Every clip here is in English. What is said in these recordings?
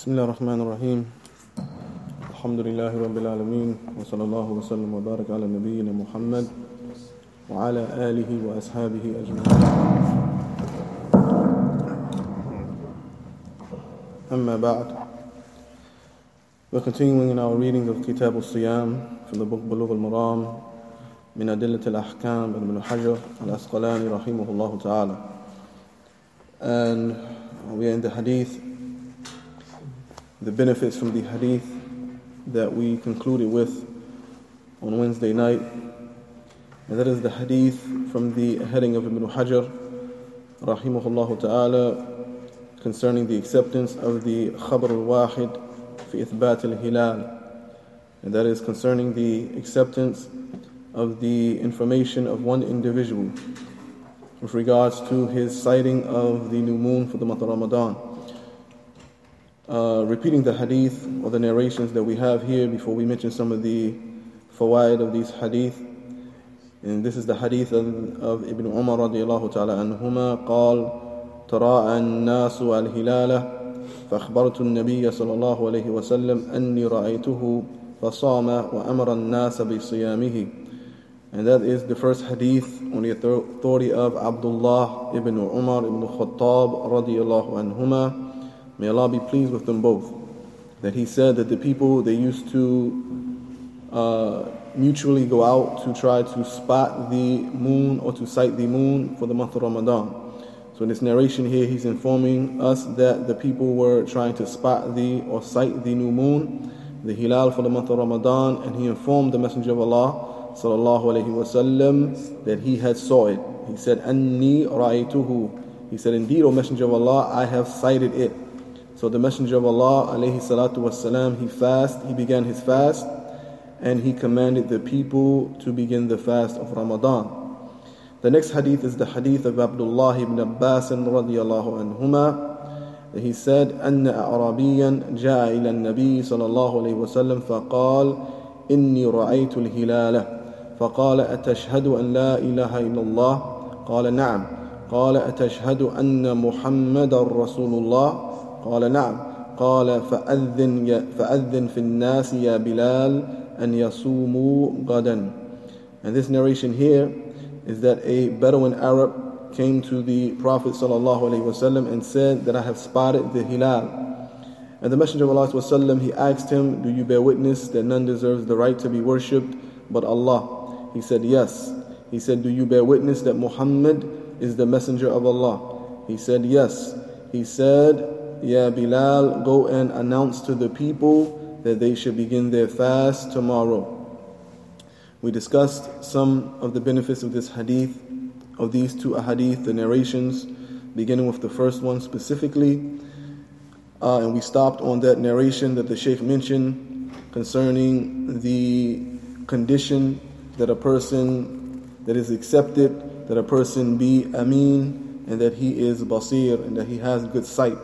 بسم الله الرحمن الرحيم. الحمد لله رب العالمين، وصلى الله وسلم وبارك على نبينا محمد وعلى آله وأصحابه أجمعين. أما بعد, we're continuing in our reading of Kitab al-Siyam from the book Bulugh al-Maram min Adillat al-Ahkam Ibn Hajar al-Asqalani rahimahullah ta'ala. And we are in the hadith, the benefits from the hadith that we concluded with on Wednesday night, and that is the hadith from the heading of Ibn Hajar rahimahullah ta'ala concerning the acceptance of the Khabar al-Wahid fi Ithbat al-Hilal, and that is concerning the acceptance of the information of one individual with regards to his sighting of the new moon for the month of Ramadan. Repeating the hadith or the narrations that we have here before we mention some of the fawaid of these hadith. And this is the hadith of Ibn Umar radiallahu ta'ala anhuma قال تراءى الناس الهلال فأخبرت النبي صلى الله عليه وسلم أني رأيته فصام وأمر الناس بصيامه. And that is the first hadith on the authority of Abdullah ibn Umar ibn Khattab radiallahu anhuma. May Allah be pleased with them both, that he said that the people, they used to mutually go out to try to spot the moon or to sight the moon for the month of Ramadan. So in this narration here, he's informing us that the people were trying to spot or sight the new moon, the hilal for the month of Ramadan, and he informed the Messenger of Allah sallallahu alaihi wasallam that he had saw it. He said, "Anni ra'aytuhu." He said, "Indeed, O Messenger of Allah, I have sighted it." So the Messenger of Allah alayhi salatu wasalam, he began his fast, and he commanded the people to begin the fast of Ramadan. The next hadith is the hadith of Abdullah ibn Abbas radiyallahu anhuma. He said, أن أعرابيا جاء إلى النبي صلى الله عليه وسلم فقال إني رأيت الهلال فقال أتشهد أن لا إله إلا الله؟ قال نعم. قال أتشهد أن محمد رسول الله؟ قال نعم. قال فأذن في الناس يا بلال أن يصوموا غدا. And this narration here is that a Bedouin Arab came to the Prophet ﷺ and said that I have spotted the hilal. And the Messenger of Allah, he asked him, "Do you bear witness that none deserves the right to be worshipped but Allah?" He said, "Yes." He said, "Do you bear witness that Muhammad is the messenger of Allah?" He said, "Yes." He said, "Ya Bilal, go and announce to the people that they should begin their fast tomorrow." We discussed some of the benefits of this hadith, of these two ahadith, the narrations, beginning with the first one specifically. And we stopped on that narration that the Shaykh mentioned concerning the condition that a person that is accepted, that a person be ameen, and that he is basir, and that he has good sight.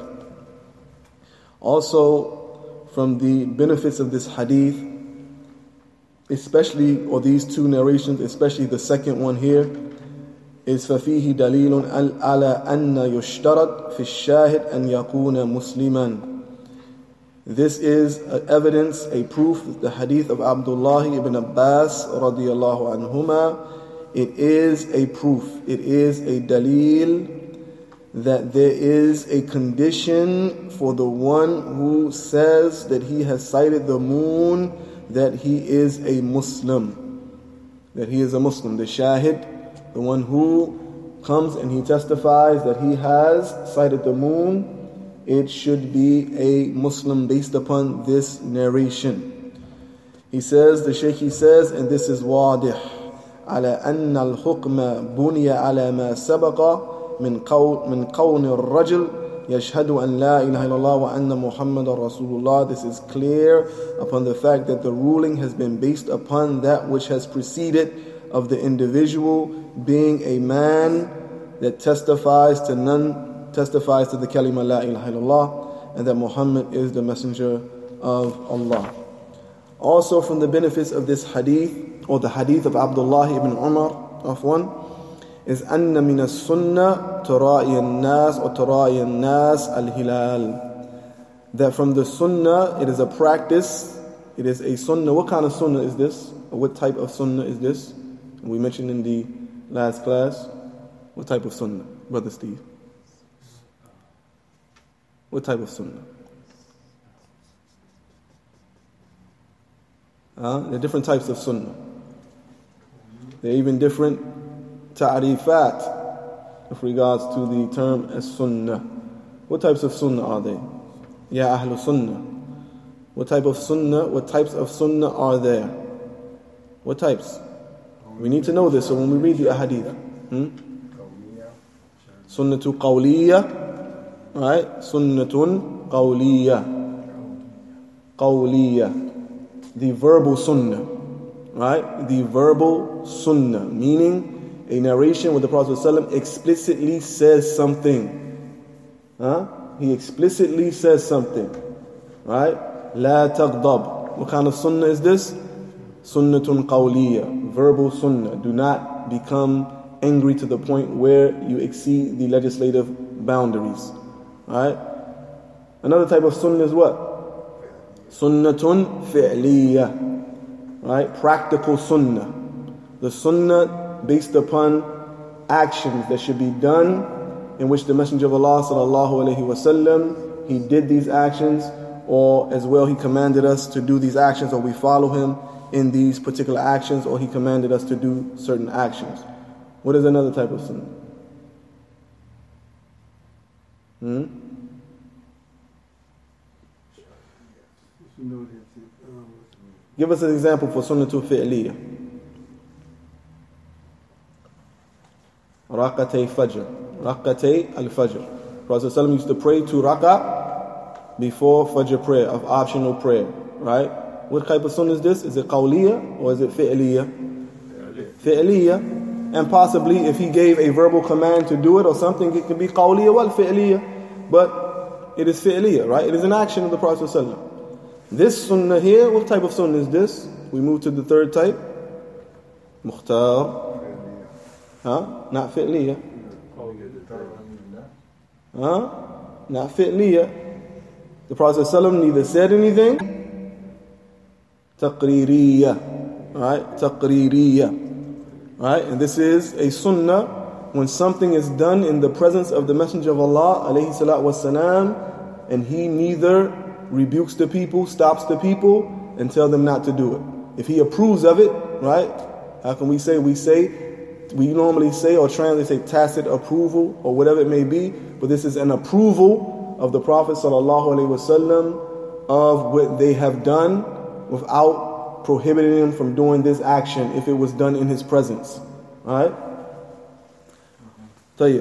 Also, from the benefits of this hadith, especially, or these two narrations, especially the second one here, is فَفِيهِ دَلِيلٌ عَلَى أَنَّ يُشْتَرَطْ فِي الشَّاهِدْ أَنْ يَكُونَ مُسْلِمًا. This is evidence, a proof, the hadith of Abdullah ibn Abbas radiyallahu anhuma. It is a proof, it is a dalil that there is a condition for the one who says that he has sighted the moon, that he is a Muslim. That he is a Muslim. The shahid, the one who comes and he testifies that he has sighted the moon, it should be a Muslim based upon this narration. He says, the Shaykh says, and this is wadih, على أن الحكم بني على ما سبق من قول الرجل يشهد أن لا إله إلا الله وأن محمد رسول الله. This is clear upon the fact that the ruling has been based upon that which has preceded of the individual being a man that testifies to the kalima la ilaha illallah, and that Muhammad is the messenger of Allah. Also from the benefits of this hadith, or the hadith of Abdullah ibn Umar, is أن من السنة تراءي الناس al-hilal. that from the sunnah, it is a practice, it is a sunnah. What kind of sunnah is this? Or what type of sunnah is this? We mentioned in the last class. What type of sunnah, Brother Steve? What type of sunnah? There are different types of sunnah. There are even different ta'rifat with regards to the term as sunnah. What types of sunnah are they? Ya ahlu sunnah. What type of sunnah? What types of sunnah are there? What types? We need to know this so when we read the ahadith. Sunnatu qawliya, right? Sunnatun qawliya. Qawliya. The verbal sunnah, right? The verbal sunnah, meaning a narration where the Prophet ﷺ explicitly says something. He explicitly says something, right? La taghdab. What kind of sunnah is this? Sunnatun qawliya, verbal sunnah. Do not become angry to the point where you exceed the legislative boundaries, right? Another type of sunnah is what? Sunnatun fi'liya, right? Practical sunnah. The sunnah based upon actions that should be done, in which the Messenger of Allah sallallahu alaihi wasallam, he did these actions, or as well he commanded us to do these actions, or we follow him in these particular actions, or he commanded us to do certain actions. What is another type of sunnah? Give us an example for sunnatul fi'liya. Raqatay fajr. Raqatay al-fajr. Prophet ﷺ used to pray 2 rak'ah before fajr prayer, of optional prayer, right? What type of sunnah is this? Is it qawliya or is it fi'liya? Fi'liya. And possibly if he gave a verbal command to do it or something, it could be qawliya wal fi'liya. But it is fi'liya, right? It is an action of the Prophet ﷺ. This sunnah here, what type of sunnah is this? We move to the third type. Mukhtar. Not fi'liya. Not fi'liya. The Prophet ﷺ neither said anything. Taqreeriya. Right? Taqreeriya. Right? And this is a sunnah when something is done in the presence of the Messenger of Allah alayhi salatu wasalam, and he neither rebukes the people, stops the people, and tell them not to do it. If he approves of it, right? How can we say? We normally say or translate say tacit approval or whatever it may be, but this is an approval of the Prophet sallallahu alaihi wasallam of what they have done without prohibiting them from doing this action if it was done in his presence. Right? طيب.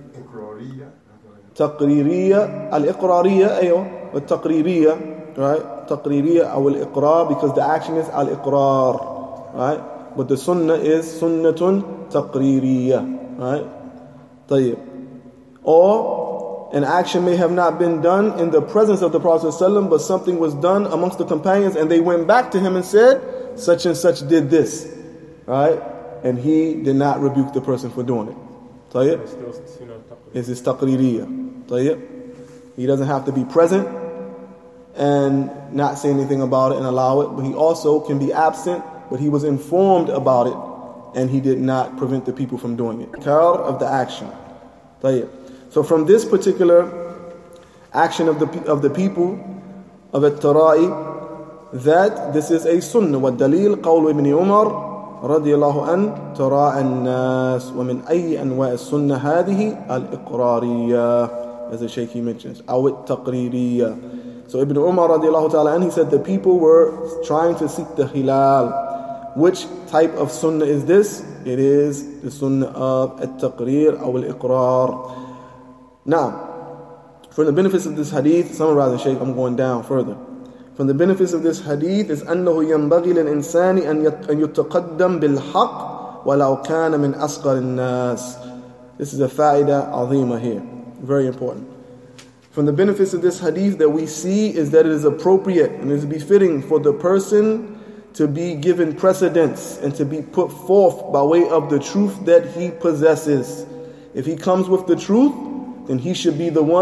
تقريرية الإقرارية أيوة والتقريرية, right? تقريرية أو الإقرار, because the action is al-iqrar, right? But the sunnah is sunnatun taqreeriya, right? طيب. Or an action may have not been done in the presence of the Prophet ﷺ, but something was done amongst the companions and they went back to him and said, such and such did this, right? And he did not rebuke the person for doing it. طيب. Is this taqreeriya? طيب. He doesn't have to be present and not say anything about it and allow it, but he also can be absent, but he was informed about it and he did not prevent the people from doing it. Car of the action. طيب. So from this particular action of the people of at-tara'i, that this is a sunnah. وَالدَّلِيلُ قَوْلُ ابن عمر رضي الله عنه تراءى الناس ومن أي أنواع السنة هذه الإقرارية, as the Shaykh mentions, أو التقريرية. So Ibn Umar رضي الله تعالى عنه, he said the people were trying to seek the hilal. Which type of sunnah is this? It is the sunnah of at-taqrir أو الإقرار. Now, for the benefits of this hadith, summarizing Shaykh, I'm going down further. From the benefits of this hadith is أنه ينبغي للإنسان أن يتقدم بالحق ولو كان من أصغر الناس. This is a fa'idah azima here, very important. From the benefits of this hadith that we see is that it is appropriate and it is befitting for the person to be given precedence and to be put forth by way of the truth that he possesses. If he comes with the truth, then he should be the one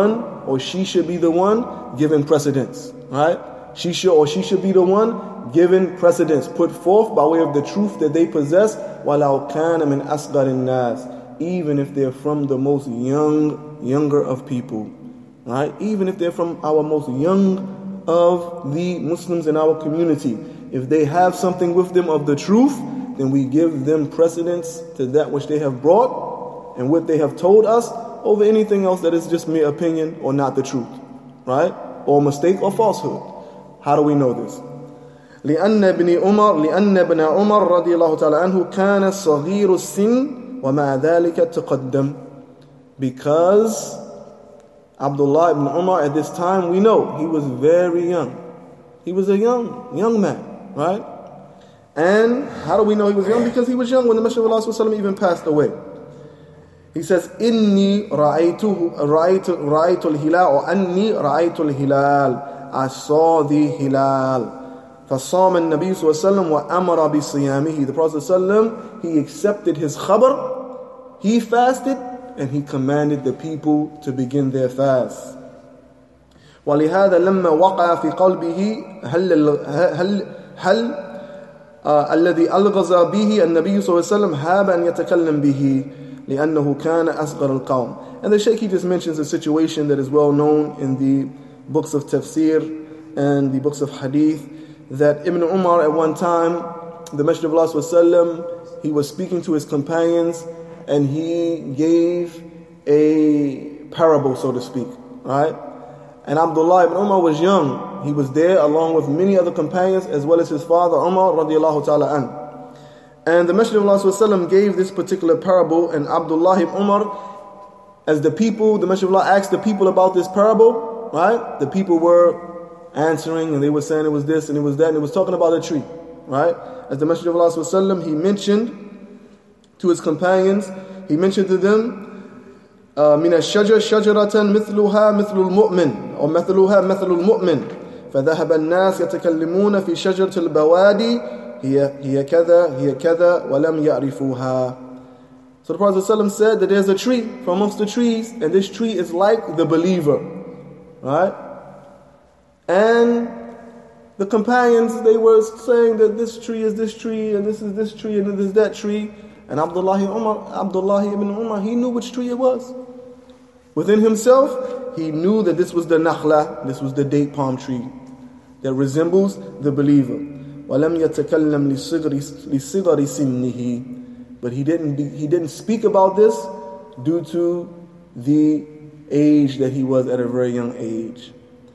or she should be the one given precedence. Right? She should be the one given precedence, put forth by way of the truth that they possess, وَلَوْ كَانَ مِنْ أَصْغَرِ النَّاسِ, even if they're from the most younger of people. Right? Even if they're from our most young of the Muslims in our community. If they have something with them of the truth, then we give them precedence to that which they have brought and what they have told us over anything else that is just mere opinion or not the truth. Right? Or mistake or falsehood. How do we know this? لأن ابن عمر رضي الله تعالى عنه كان صغير السن ومع ذلك تقدم. Because Abdullah ibn Umar at this time, we know he was very young. He was a young man, right? And how do we know he was young? Because he was young when the Messenger of Allah ﷺ even passed away. He says, إِنِّي رَأَيْتُ الْهِلَالَ or أَنِّي رَأَيْتُ الْهِلَالَ, I saw the hilal. فَصَامَ النَّبِيُّ صلى الله عليه وسلم وَأَمَرَ بِصِيَامِهِ. The Prophet ﷺ, he accepted his khabar, he fasted, and he commanded the people to begin their fast. وَلِهَذَا لَمَّا وَقَعَ فِي قَلْبِهِ هل الذي ألغز به النبي صلى الله عليه وسلم هاب أن يتكلم به لأنه كان أصغر القوم. And the Shaykh, he just mentions a situation that is well known in the books of tafsir and the books of hadith, that Ibn Umar at one time, the Messenger of Allah ﷺ, he was speaking to his companions and he gave a parable, so to speak, right? And Abdullah ibn Umar was young. He was there along with many other companions as well as his father Umar radiallahu ta'ala an. And the Messenger of Allah ﷺ gave this particular parable, and Abdullah ibn Umar, as the Messenger of Allah asked the people about this parable, right? The people were answering and they were saying it was this and it was that, and it was talking about a tree, right? As the Messenger of Allah ﷺ, he mentioned to his companions, he mentioned to them, من الشجر شجرة مثلها مثل المؤمن أو مثلها مثل المؤمن فذهب الناس يتكلمون في شجرة البوادي هي كذا ولم يعرفوها. So the Prophet ﷺ said that there's a tree from amongst the trees, and this tree is like the believer, right? And the companions, they were saying that this tree is this tree, and this is this tree, and this is that tree. And Abdullah ibn Umar, he knew which tree it was. Within himself, he knew that this was the nakhla, this was the date palm tree that resembles the believer. وَلَمْ يَتَكَلَّمْ لِصِغَرِ سِنِّهِ. But he didn't speak about this due to the age that he was at a very young age.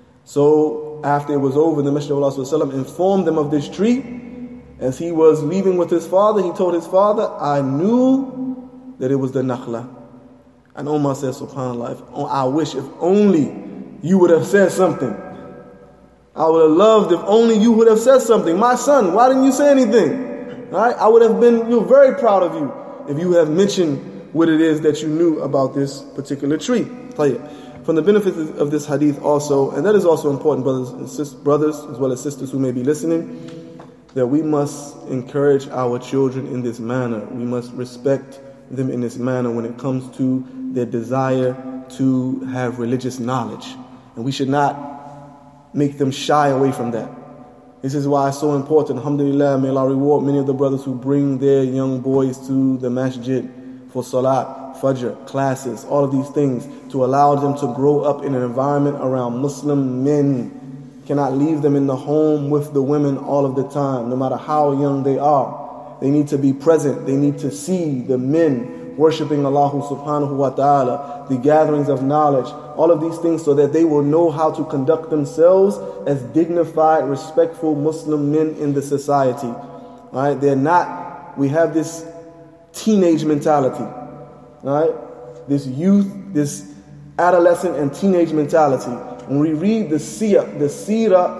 So after it was over, the Messenger of Allah ﷺ informed them of this tree. As he was leaving with his father, he told his father, I knew that it was the nakhla. And Umar said, SubhanAllah, I wish if only you would have said something. I would have loved if only you would have said something. My son, why didn't you say anything? Right? I would have been very proud of you if you have mentioned what it is that you knew about this particular tree. From the benefits of this hadith also, and that is also important, brothers as well as sisters who may be listening, that we must encourage our children in this manner. We must respect them in this manner when it comes to their desire to have religious knowledge. And we should not make them shy away from that. This is why it's so important. Alhamdulillah, may Allah reward many of the brothers who bring their young boys to the masjid for salat, fajr, classes, all of these things, to allow them to grow up in an environment around Muslim men. Cannot leave them in the home with the women all of the time, no matter how young they are. They need to be present. They need to see the men worshiping Allah subhanahu wa ta'ala, the gatherings of knowledge, all of these things, so that they will know how to conduct themselves as dignified, respectful Muslim men in the society. Right? We have this teenage mentality, right? This youth, this adolescent and teenage mentality. When we read the seerah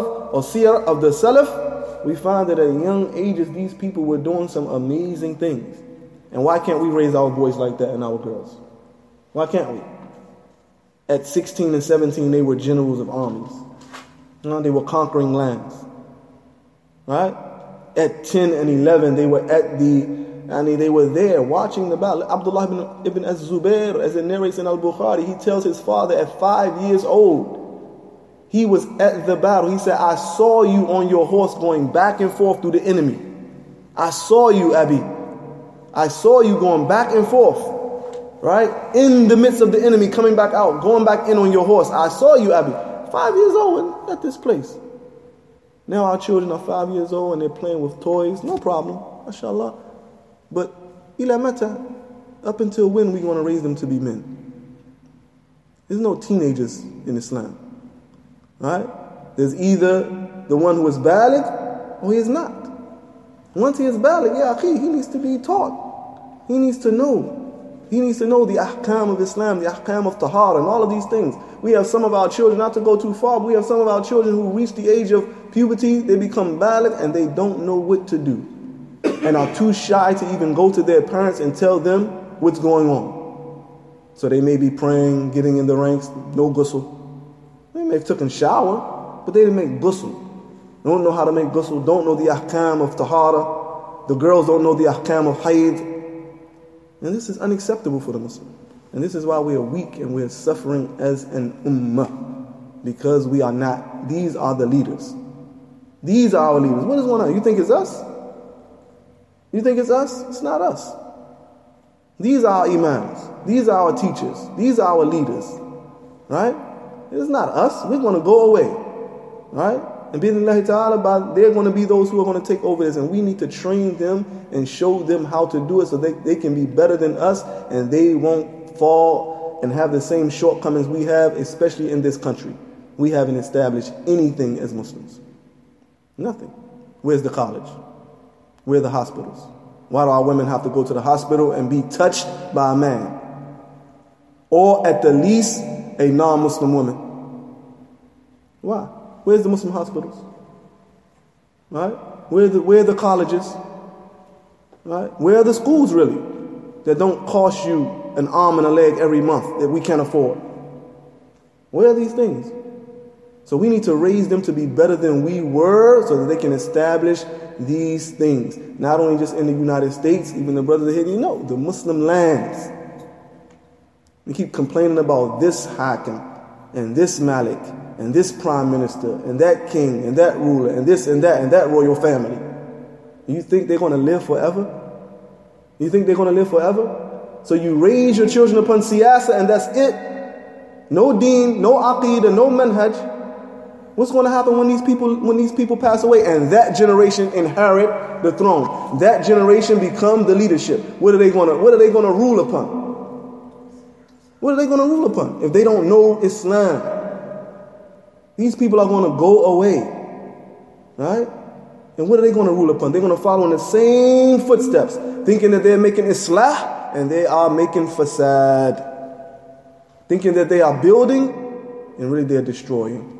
of the Salaf, we find that at young ages these people were doing some amazing things. And why can't we raise our boys like that and our girls? Why can't we? At 16 and 17, they were generals of armies. They were conquering lands. Right? At 10 and 11, they were at the and they were there watching the battle. Abdullah ibn Az-Zubair, as it narrates in Al-Bukhari, he tells his father at 5 years old, he was at the battle. He said, I saw you on your horse going back and forth through the enemy. I saw you, Abi. I saw you going back and forth, right? In the midst of the enemy, coming back out, going back in on your horse. I saw you, Abi. 5 years old at this place. Now our children are 5 years old and they're playing with toys. No problem, mashallah. But ila mata, up until when we want to raise them to be men? There's no teenagers in Islam, right? There's either the one who is baligh or he is not. Once he is baligh, he needs to be taught. He needs to know. He needs to know the ahkam of Islam, the ahkam of tahara, and all of these things. We have some of our children, not to go too far, but we have some of our children who reach the age of puberty, they become baligh and they don't know what to do, and are too shy to even go to their parents and tell them what's going on. So they may be praying, getting in the ranks, no ghusl. They may have taken a shower, but they didn't make ghusl. Don't know how to make ghusl, don't know the ahkam of tahara. The girls don't know the ahkam of hayd. And this is unacceptable for the Muslim. And this is why we are weak and we are suffering as an ummah. Because we are not, these are the leaders. These are our leaders. What is going on? You think it's us? You think it's us? It's not us. These are our imams. These are our teachers. These are our leaders. Right? It's not us. We're going to go away. Right? And bi'idhnillahi ta'ala, they're going to be those who are going to take over this. And we need to train them and show them how to do it so they can be better than us and they won't fall and have the same shortcomings we have, especially in this country. We haven't established anything as Muslims. Nothing. Where's the college? Where are the hospitals? Why do our women have to go to the hospital and be touched by a man? Or at the least, a non-Muslim woman? Why? Where's the Muslim hospitals? Right? Where are the colleges? Right? Where are the schools really that don't cost you an arm and a leg every month that we can't afford? Where are these things? So we need to raise them to be better than we were so that they can establish these things. Not only just in the United States, even the brothers here, the Muslim lands. We keep complaining about this hakim and this malik and this prime minister and that king and that ruler and this and that royal family. You think they're going to live forever? You think they're going to live forever? So you raise your children upon siyasa and that's it. No deen, no aqeedah, no manhaj. What's going to happen when these people pass away and that generation inherit the throne? That generation become the leadership. What are they going to rule upon? What are they going to rule upon if they don't know Islam? These people are going to go away, right? And what are they going to rule upon? They're going to follow in the same footsteps, thinking that they're making islah and they are making fasad. Thinking that they are building and really they're destroying.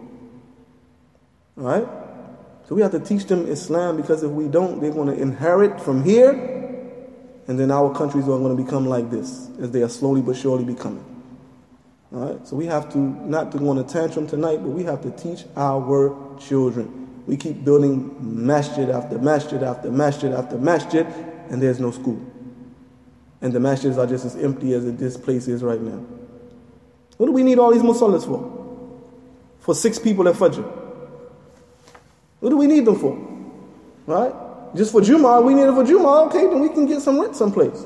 Right? So we have to teach them Islam, because if we don't, they're going to inherit from here, and then our countries are going to become like this, as they are slowly but surely becoming. All right? So we have to, not to go on a tantrum tonight, but we have to teach our children. We keep building masjid after masjid after masjid after masjid, and there's no school. And the masjids are just as empty as this place is right now. What do we need all these musallas for? For 6 people at Fajr. What do we need them for? Right? Just for Jumu'ah, we need it for Jumu'ah. Okay, then we can get some rent someplace.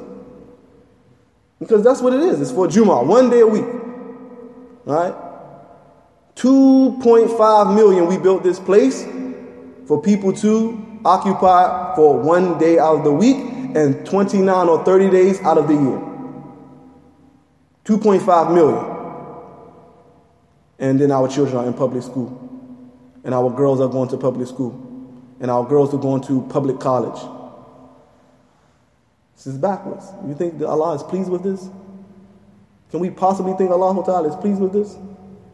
Because that's what it is. It's for Jumu'ah, 1 day a week. Right? 2.5 million we built this place for people to occupy for 1 day out of the week and 29 or 30 days out of the year. 2.5 million. And then our children are in public school. And our girls are going to public school. And our girls are going to public college. This is backwards. You think that Allah is pleased with this? Can we possibly think Allah Ta'ala is pleased with this?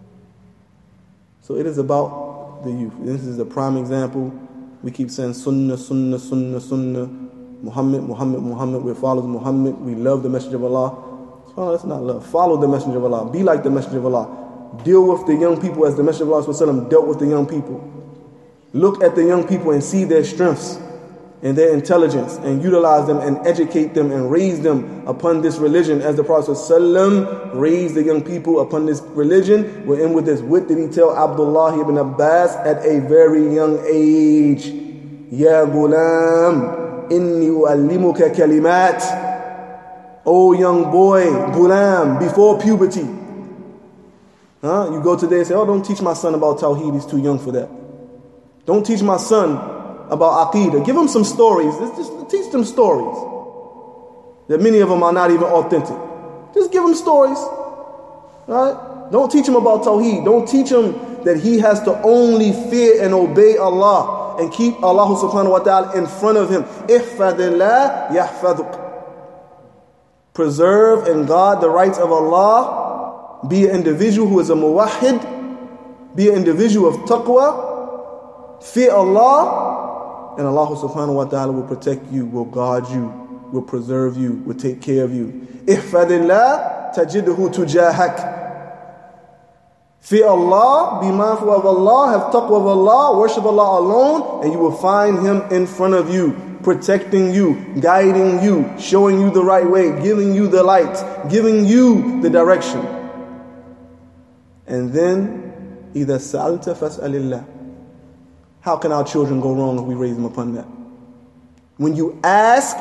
So it is about the youth. This is a prime example. We keep saying Sunnah, Sunnah, Sunnah, Sunnah. Muhammad, Muhammad, Muhammad. We follow Muhammad. We love the Messenger of Allah. Oh, that's not love. Follow the Messenger of Allah. Be like the Messenger of Allah. Deal with the young people as the Messenger of Allah dealt with the young people. Look at the young people and see their strengths. and their intelligence, and utilize them and educate them and raise them upon this religion as the Prophet ﷺ raised the young people upon this religion. We're in with this. What did he tell Abdullah ibn Abbas at a very young age? Ya ghulam, inni u'allimuka kalimat. Oh young boy, ghulam, before puberty. You go today and say, oh, don't teach my son about Tawheed, he's too young for that. Don't teach my son about Aqidah. Give him some stories. Just teach them stories. That many of them are not even authentic. Just give him stories. Right? Don't teach him about Tawheed. Don't teach him that he has to only fear and obey Allah and keep Allah subhanahu wa ta'ala in front of him. Ihfadillah yahfaduk. Preserve and guard the rights of Allah. Be an individual who is a muwahhid. Be an individual of taqwa. Fear Allah. And Allah subhanahu wa ta'ala will protect you, will guard you, will preserve you, will take care of you. Ihfadillah tajidhu tujahak. Fear Allah, be mindful of Allah, have taqwa of Allah, worship Allah alone, and you will find Him in front of you, protecting you, guiding you, showing you the right way, giving you the light, giving you the direction. And then, إِذَا سَأَلْتَ فَاسْأَلِ اللَّهِ. How can our children go wrong if we raise them upon that? When you ask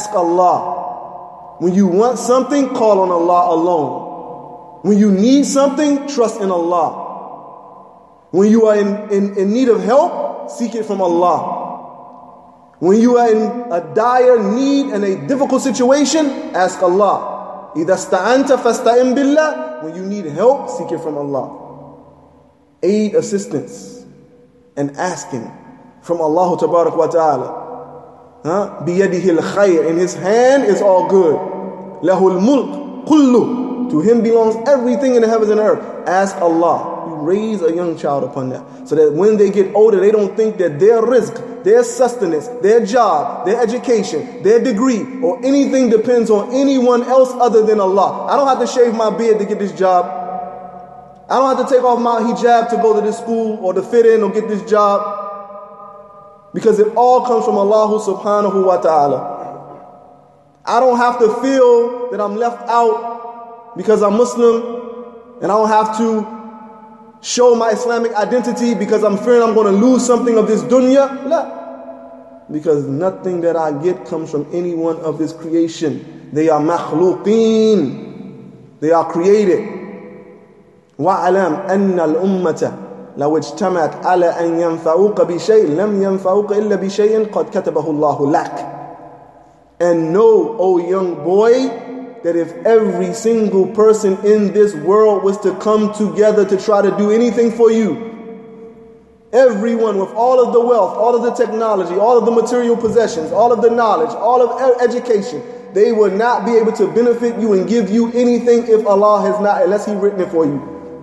Allah. When you want something, call on Allah alone. When you need something, trust in Allah. When you are in need of help, seek it from Allah. When you are in a dire need and a difficult situation, ask Allah. إِذَا اسْتَعَنْتَ فَاسْتَعِنْ بِاللَّهِ. When you need help, seek it from Allah. Aid, assistance, and asking from Allah Tabarak wa Ta'ala. بِيَدِهِ الْخَيْرِ. In His hand is all good. لَهُ الْمُلْكُ كُلُّهُ. To Him belongs everything in the heavens and earth. Ask Allah. You raise a young child upon that. So that when they get older, they don't think that their rizq, their sustenance, their job, their education, their degree, or anything depends on anyone else other than Allah. I don't have to shave my beard to get this job. I don't have to take off my hijab to go to this school or to fit in or get this job. Because it all comes from Allah subhanahu wa ta'ala. I don't have to feel that I'm left out because I'm Muslim, and I don't have to show my Islamic identity because I'm fearing I'm going to lose something of this dunya. La. Because nothing that I get comes from anyone of this creation. They are makhluqeen. They are created. وَعَلَمْ أَنَّ الْأُمَّةَ لَوْ اجْتَمَعَتْ عَلَىٰ أَنْ يَنْفَعُوكَ بِشَيْءٍ لَمْ يَنْفَعُوكَ إِلَّا بِشَيْءٍ قَدْ كَتَبَهُ اللَّهُ لَكَ. And know, O young boy, that if every single person in this world was to come together to try to do anything for you, everyone with all of the wealth, all of the technology, all of the material possessions, all of the knowledge, all of education, they will not be able to benefit you and give you anything if Allah has not, unless He written it for you.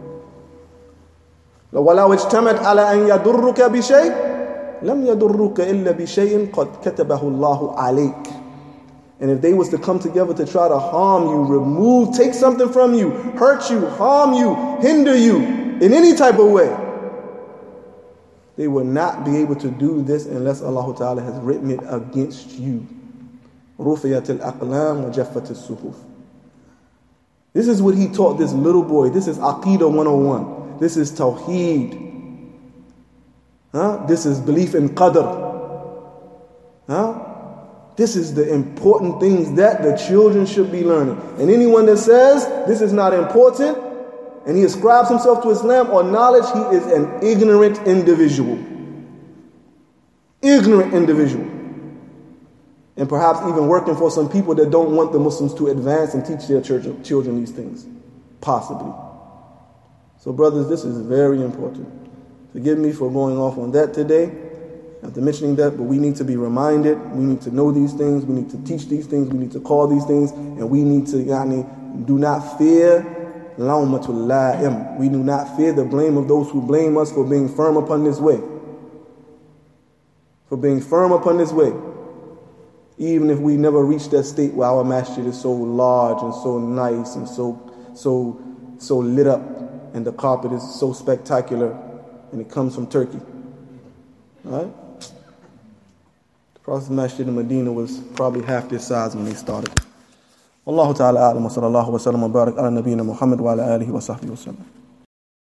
وَلَوْ اجْتَمَتْ عَلَىٰ أَنْ يَضُرُّكَ بِشَيْءٍ لَمْ يَضُرُّكَ إِلَّا بِشَيْءٍ قَدْ كَتَبَهُ اللَّهُ عَلَيْكَ. And if they was to come together to try to harm you, remove, take something from you, hurt you, harm you, hinder you in any type of way, they will not be able to do this unless Allah Ta'ala has written it against you. رُفِيَتِ الْأَقْلَامُ وَجَفَّتِ الصُّحُفُ. This is what he taught this little boy. This is Aqidah 101. This is Tawheed. This is belief in Qadr. This is the important things that the children should be learning. And anyone that says this is not important and he ascribes himself to Islam or knowledge, he is an ignorant individual. Ignorant individual. And perhaps even working for some people that don't want the Muslims to advance and teach their children these things. Possibly. So brothers, this is very important. Forgive me for going off on that today, after mentioning that, but we need to be reminded, we need to know these things, we need to teach these things, we need to call these things, and we need to do not fear lawmatul la'im. We do not fear the blame of those who blame us for being firm upon this way. For being firm upon this way. Even if we never reach that state where our masjid is so large and so nice and so lit up, and the carpet is so spectacular, and it comes from Turkey. All right? Prophet's Masjid in Medina was probably half this size when they started. Wallahu ta'ala a'lam wa sallallahu wa sallam wa barak ala nabiyyina Muhammad wa ala alihi wa sahbihi wa sallam.